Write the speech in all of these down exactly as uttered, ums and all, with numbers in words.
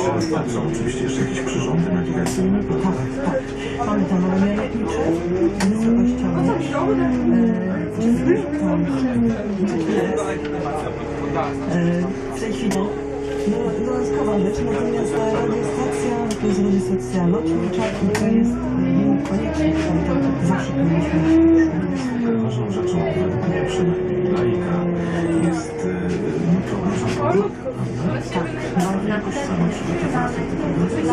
Czy są oczywiście jeszcze jakieś przyrządy nawigacyjne? Tak, tak. Mamy tam ramię lotnicze, wysokościowe, w tej chwili dodatkowa rzecz, natomiast radiostacja to jest radiostacja lotnicza i to jest koniecznie, to zawsze powinniśmy. Ważną rzeczą według mnie przynajmniej laika jest mikrourządzenie. Tak, no jakoś sama przygotowana do tego. Wtedy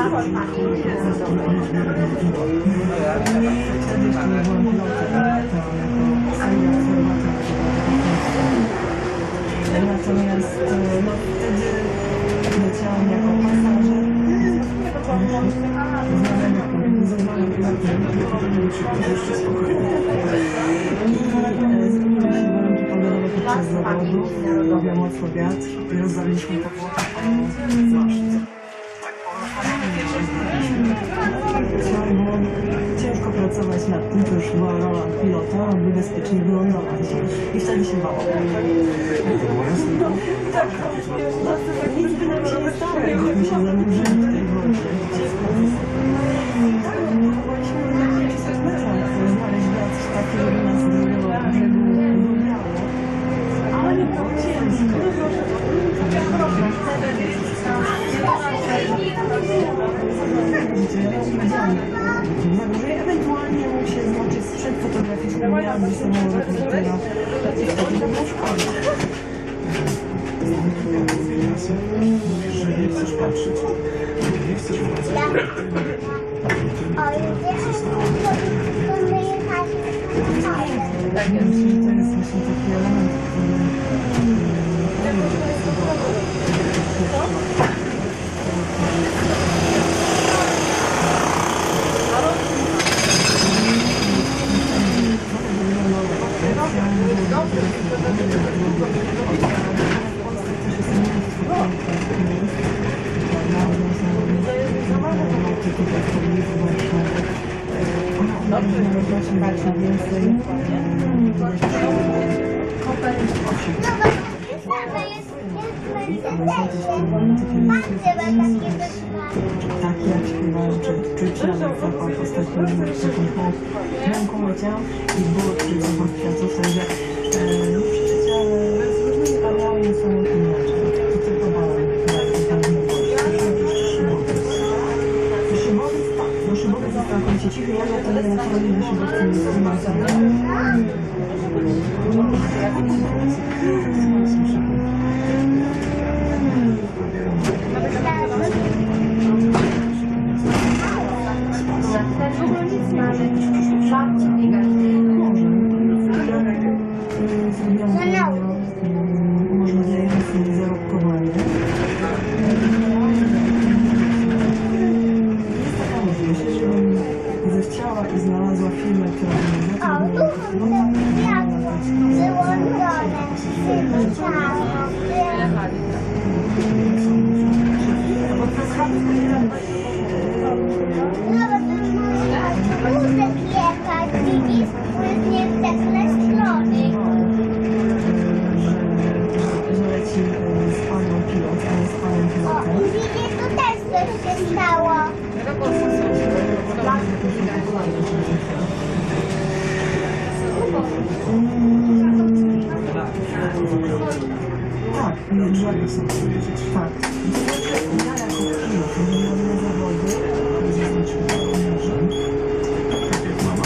jeszcze nie byłam pilotem, to jako sami obserwator. Natomiast no wtedy leciałam jako pasażer. Jeszcze spokojnie. I zmieniły się warunki pogodowe podczas zawodu. Robią mocno wiatr i rozdaliśmy po Włochach maszt. Ciężko pracować nad tym, to już była rola pilota, aby bezpiecznie wylądować. I wtedy się bało. Tak, nic by nam się nie stało, jakbyśmy się zanurzyli w tej wodzie. Tak, próbowaliśmy na trzydzieści metrach znaleźć wiatr taki, żeby nas do brzegu wywiało. Ale nie było ciężko. Ewentualnie mógł się złączyć sprzęt fotograficzny, miałam ze sobą reportera i wtedy by było szkoda. Mówisz, że nie chcesz patrzeć, nie chcesz wracać. Tak jest. To jest właśnie taki element, tak jak śpiewałem, czy czuć nawet zapach ostatnim taką ręką leciał i było czuć zapach kwiatów, także nie przeczucia, ale z różnymi sprawiały niesamowite inaczej. To tylko bałem, jak tam nie było. Szybowiec, tak, no szybowiec jest całkowicie cichy, ja latuję na kolonie wyszybowcem z Marseille. Umożliwiający zarobkowanie. Jest taka możliwość, żebym zechciała i znalazła firmę, która by zatrudniła. Tak, nie, żadne są powiedzieć. Tak. Ja jako pilot, jeżeli robię zawody, to zaznaczyłam, że tak jak mama.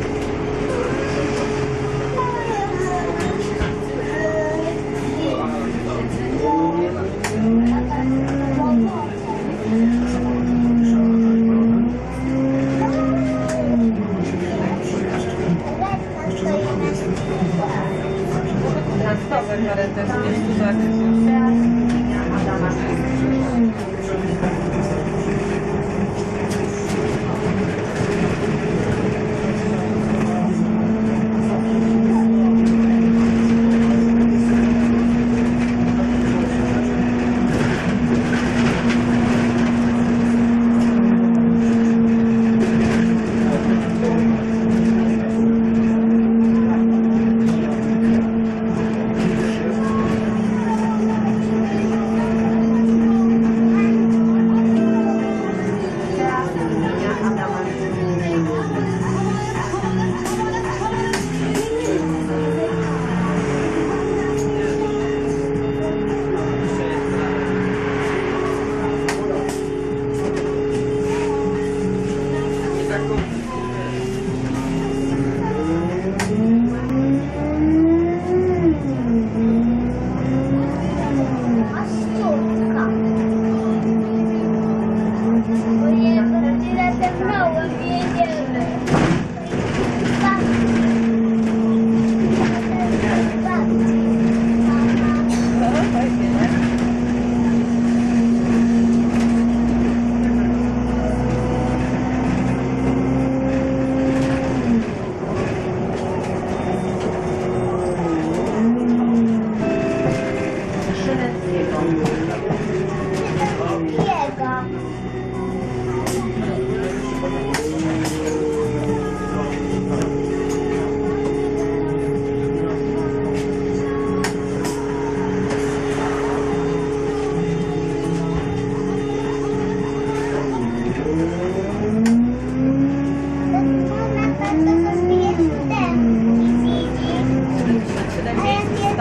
Ale też jest tak.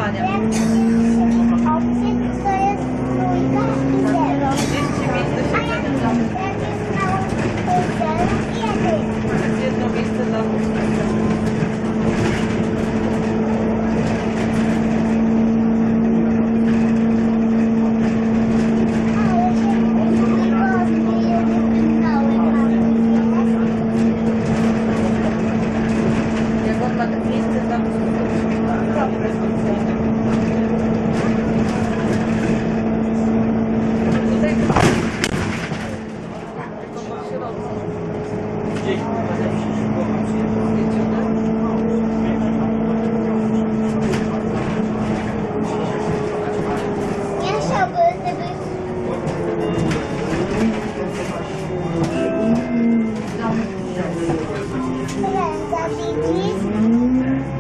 przeładowania. Opcji to jest trójka i zero. trzydzieści miejsc do A jak siedzenia. jak jest na zero i jeden. To jest jedno miejsce dla wózka. Ale się wygodnie jedzie cały Jak on ma te miejsce dla wózka, to dobre. Tutaj tylko po środku. Nie chciałby, żeby ręka widzisz?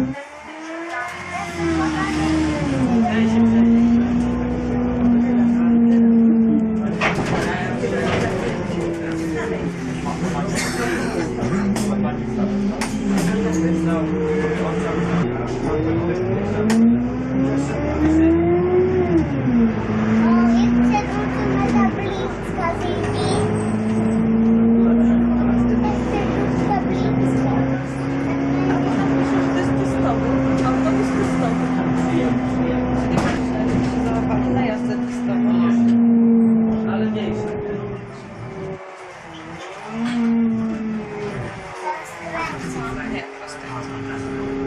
O, jeszcze wrócimy tabliczka, widzisz? Jeszcze tabliczka. To jest testowy, autobus testowy. Czyli myśmy się załapali na jazdę testową. Ale mniejsze. Nie, proste.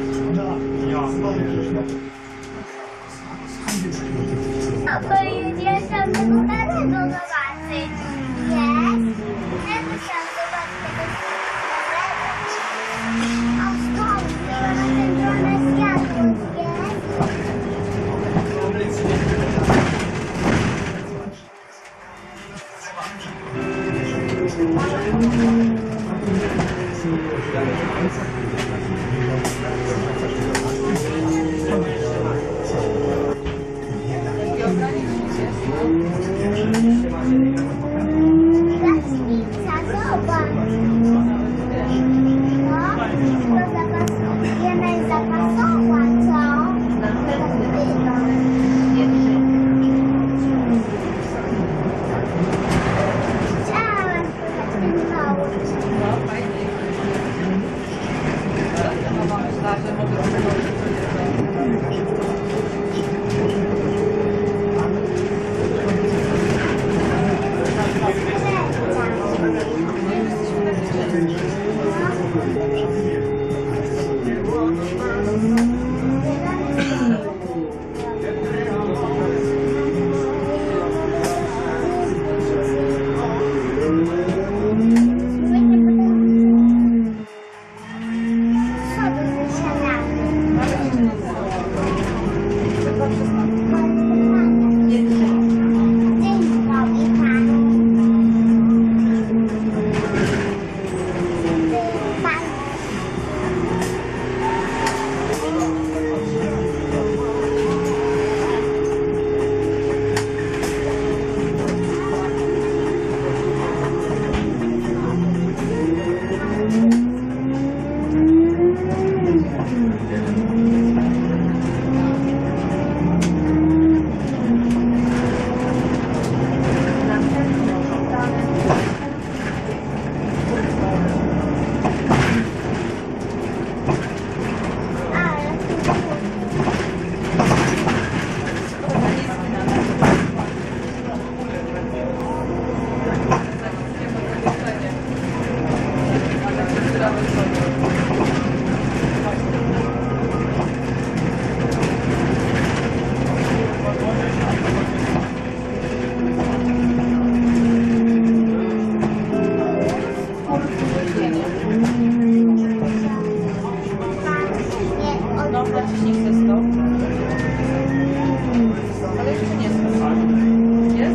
A pojedziesz tam tego starego zobaczyć. Jest? Ja też chciałam zobaczyć tego starego. A skąd? Na centralne światło jest? Gaśnica, zobacz. No, to zapasujemy zapasowa, co? Chciałam ten mały. No, fajnie. Mama myślała, że mogę przechodzić. No, naciśnij przez to. Ale jeszcze nie jest. Jest?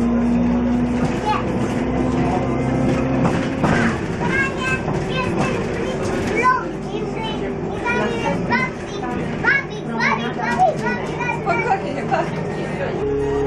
Spokojnie, bardzo.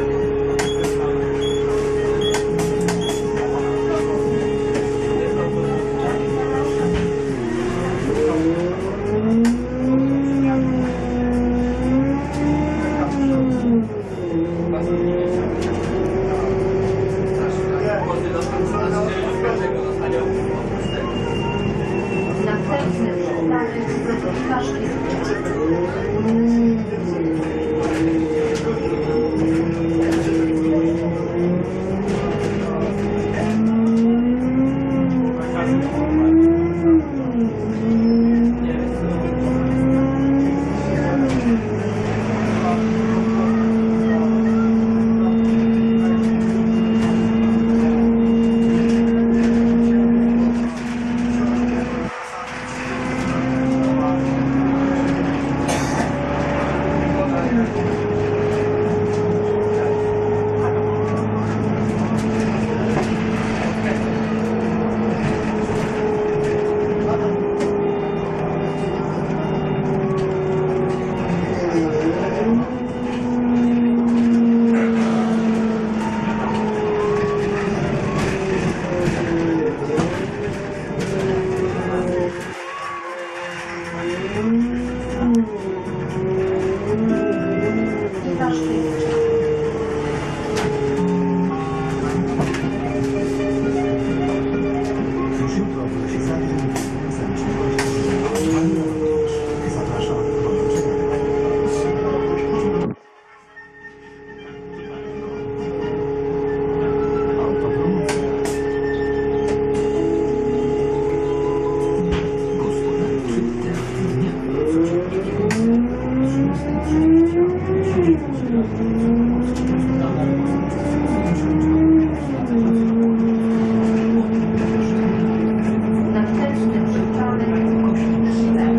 Następny przystanek Kościuszka.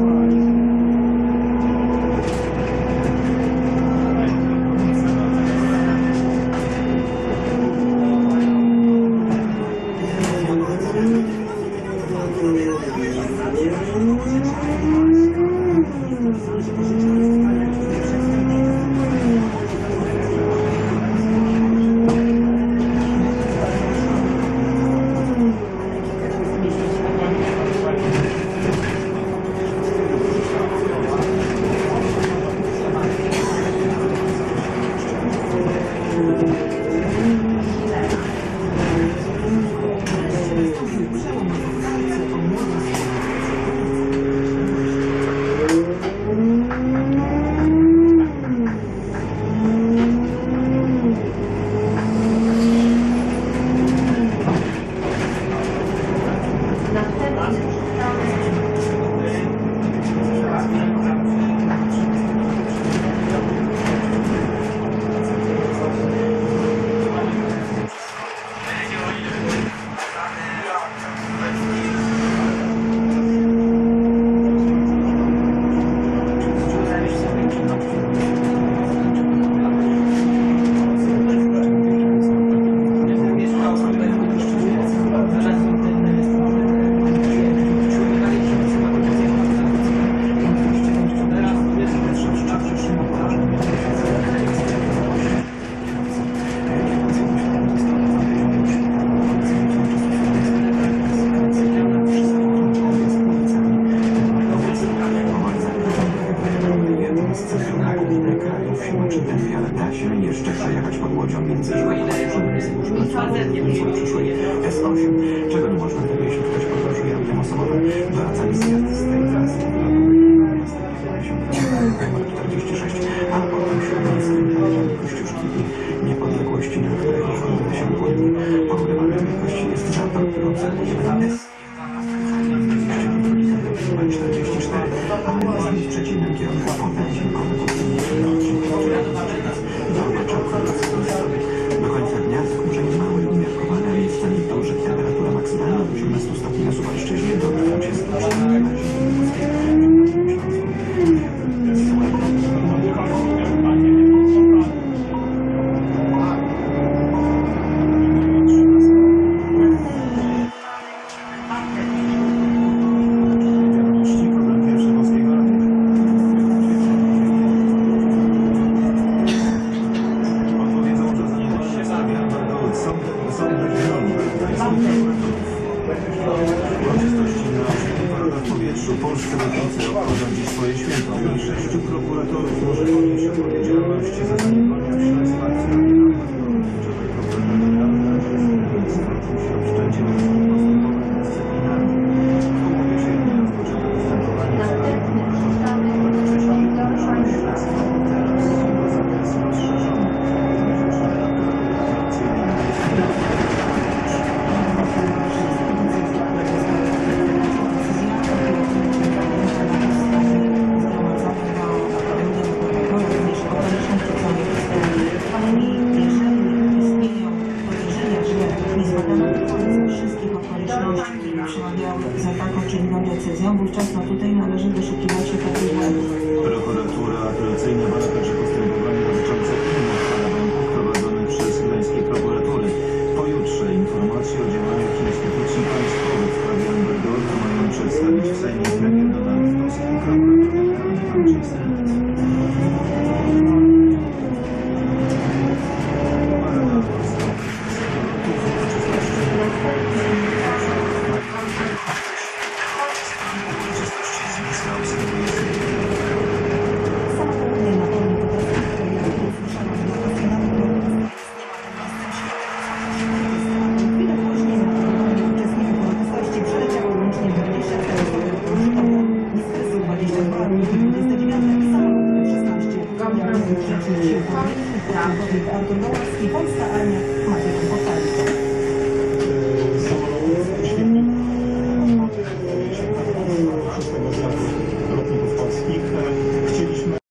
S osiem. Czego nie można tego, jeśli ktoś podróżuje autem osobowym? Doradzanie zjazdy z tej trasy. numer czterdzieści sześć, a potem śródmiejskim drogami Kościuszki i niepodległości, na której ochronne się płynnie. Pogrywanej wielkości jest żartor, który obserwujemy na S. numer czterdzieści cztery, a jest w przeciwnym kierunku potem dźwiękowy podwójny odcinek do Warszawy. Do końca dnia wzgórzenie małe i umiarkowane, a miejscami duże. Temperatura maksymalna od osiemnastu stopni na Suwalszczyźnie do dwudziestu czterech na Ziemi. Polscy lotnicy obchodzą dziś swoje święto i sześciu prokuratorów może ponieść odpowiedzialność za zaniechania w śledztwach w sprawie wówczas no tutaj należy doszukiwać się takich błędów. Prokuratura apelacyjna bada także postępowanie dotyczące innych parabanków prowadzonych przez gdańskie prokuratury. Pojutrze informacje o działaniach instytucji państwowych w sprawie Amber Gold mają przedstawić w Sejmie premier Donald Tusk i prokurator generalny Andrzej Senet. Artur Wołowski, Polska